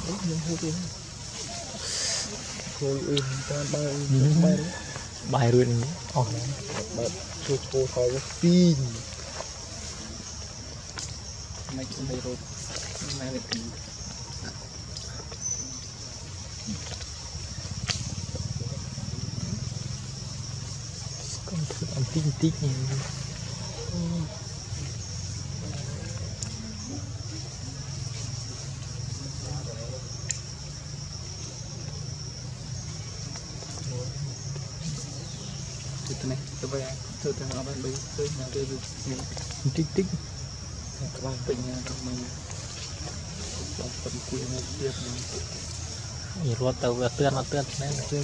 nhưng hút đi thôi bài rồi này bài cho thôi tin mấy cái này rồi mấy cái con thử ăn tinh tinh này này tôi về tôi thằng ở bên tôi nhà tôi tích tích các bạn bệnh nhà mình làm phần cuối một việc này rồi tàu về tuyên nó tuyên này tuyên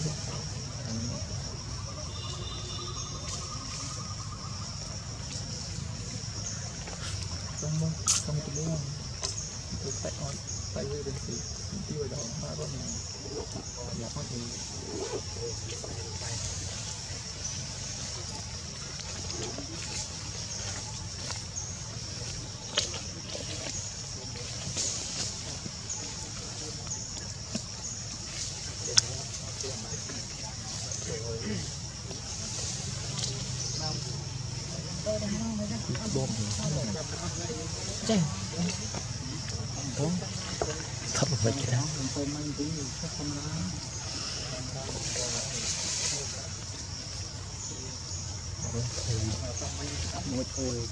không tôi muốn tôi phải về đến thì tiêu vào đó mà có mình nhà có thì bom chết thật vậy đó một thôi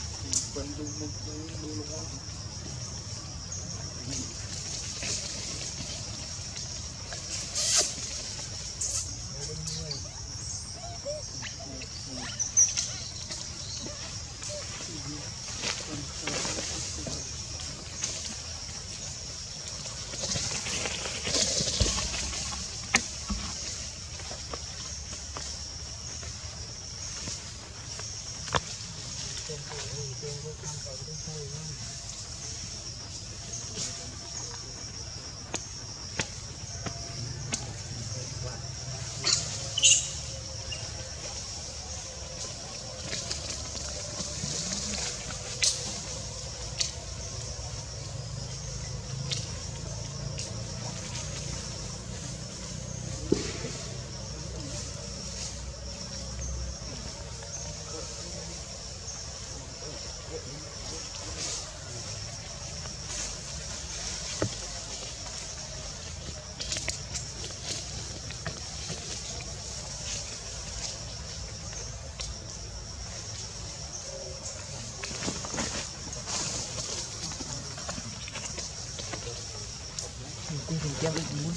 cũng không chắc muốn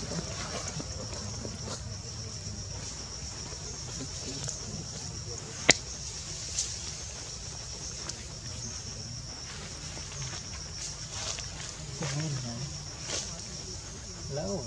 lâu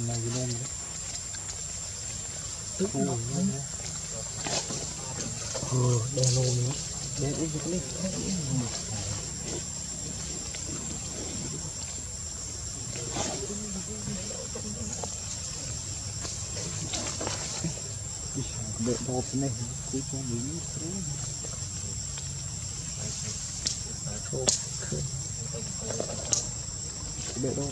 này cái nôm đấy tức nôm đen nôm nữa đen ít cái này đợi đọt này cứ cho mình đợi đọt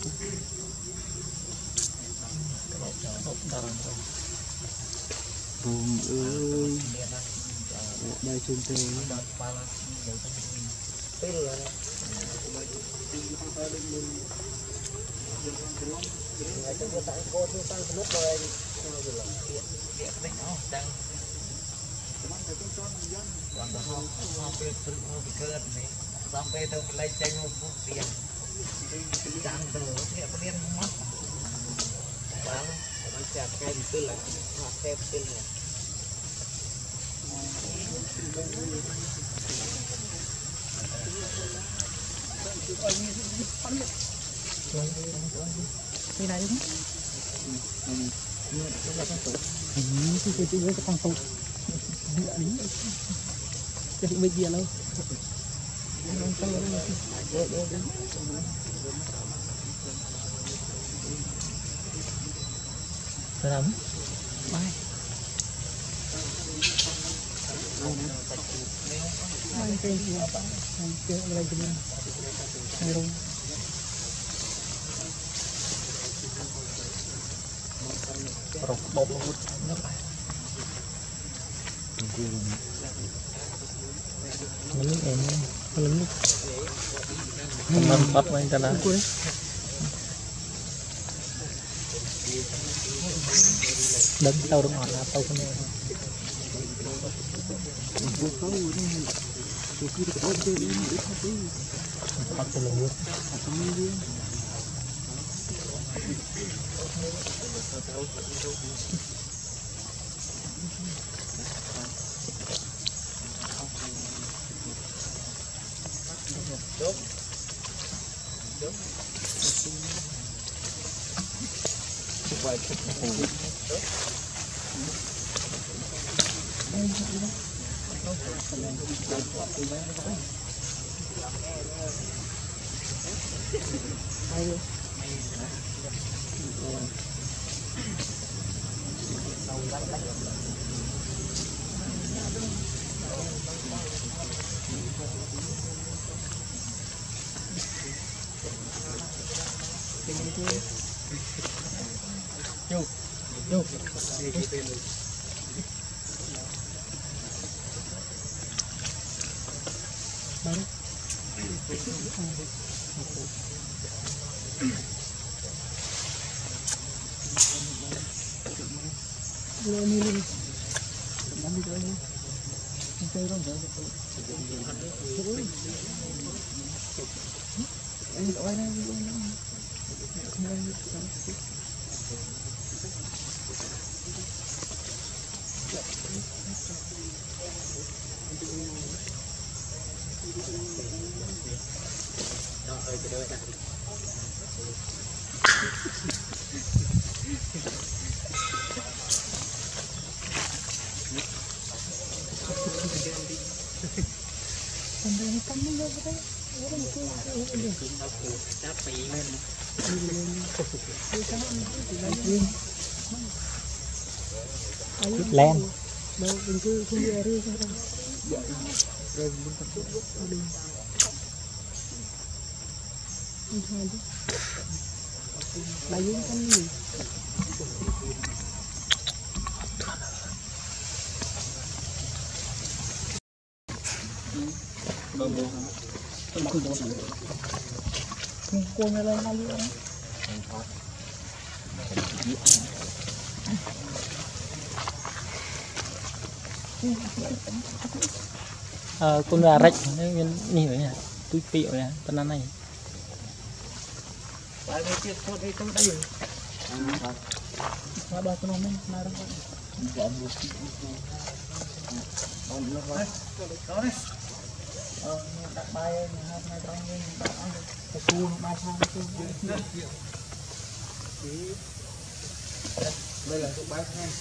Hồng ơi đây trên tê sampai itu mulai cengok dia jangan terus dia pelian mat bang macam kayak gitu lah kayak betul cái này đúng cái con tụt cái bây giờ đâu lắm bay cái gì apa cái này cái này luôn rọc bột nó phải mình em mình mình bắt anh ta đã đừng tàu đúng ngọt là tàu con này bắt cho luôn đúng đúng quay chụp vô len đâu mình cứ không đi area sao đâu rồi mình tập trung đi là những cái gì cô này lên bao nhiêu đấy con gà rách nhìn vậy nè túi piệu nè tên ăn này ba con ông này ra đặt bài này trong cái cu ba sao đây là thuốc bác ha.